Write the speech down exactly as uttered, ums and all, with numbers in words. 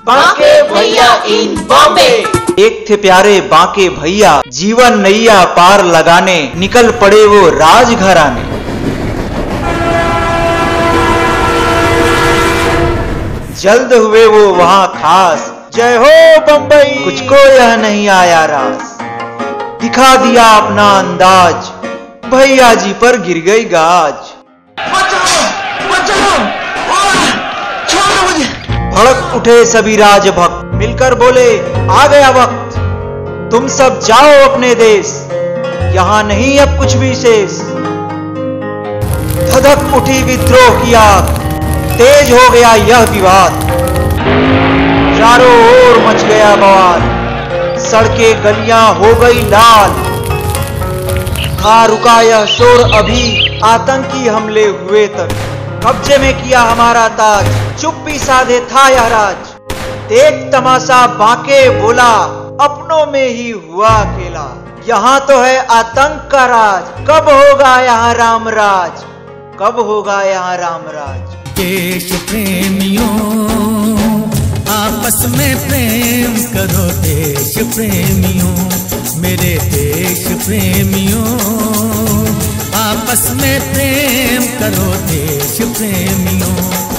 बांके भैया इन बॉम्बे। एक थे प्यारे बांके भैया, जीवन नैया पार लगाने निकल पड़े वो राजघराने। जल्द हुए वो वहाँ खास, जय हो बम्बई, कुछ को यह नहीं आया रास। दिखा दिया अपना अंदाज, भैया जी पर गिर गई गाज। भड़क उठे सभी राजभक्त, मिलकर बोले आ गया वक्त, तुम सब जाओ अपने देश, यहाँ नहीं अब कुछ भी शेष। धधक उठी विद्रोह की आग, तेज हो गया यह विवाद, चारों ओर मच गया बवाल, सड़कें गलियां हो गई लाल। कहाँ रुका यह शोर अभी, आतंकी हमले हुए तक, कब्जे में किया हमारा ताज, चुप्पी साधे था यह राज। देख तमाशा बांके बोला, अपनों में ही हुआ अकेला, यहाँ तो है आतंक का राज, कब होगा यहाँ राम राज, कब होगा यहाँ राम राज। देश प्रेमियों आपस में प्रेम करो, देश प्रेमियों मेरे देश प्रेमियों आपस में प्रेम करो, देश प्रेमियों।